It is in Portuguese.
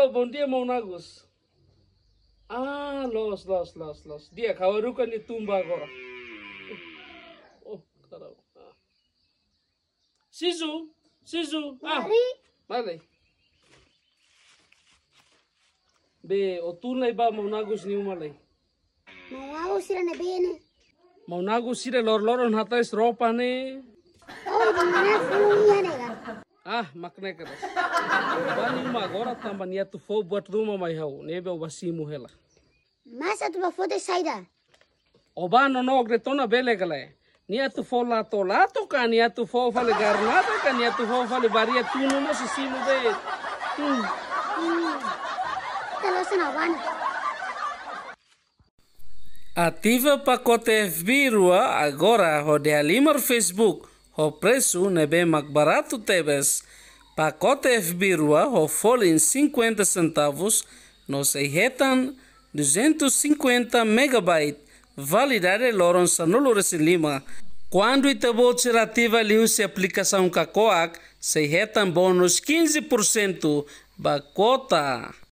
bom dia, Monagos. Ah, los. Dia, kawarukan ni tumba agora. Oh, caramba. Sijiu. Vale. Be, o tu lai ba Monagos ni umalai. Monagos sira ne bene. Monagos sira lor hatais ropa ne. Oh, mana fuia nega. Ah, makne keras. Bani uma agora tamba nia tu fo buat rumah mai hau. Nebe o basimu hela. Masa tu ba foto saida. Oba no gretona bele gale. Nia tu fo lato ka nia tu fo fale garnata ka nia tu fo fale baria tuno mo sisimu be. Telo sana bana. Ativa pacote FB rua agora rode alimar Facebook. O preço nebe mais barato tebes. Pacote FB rua o folha em 50 centavos. Nos retam 250 megabytes. Validade loron sanulo resilima. Quando itabo tirativa liu-se aplicação Cacoac, se retam bônus 15%. Bacota.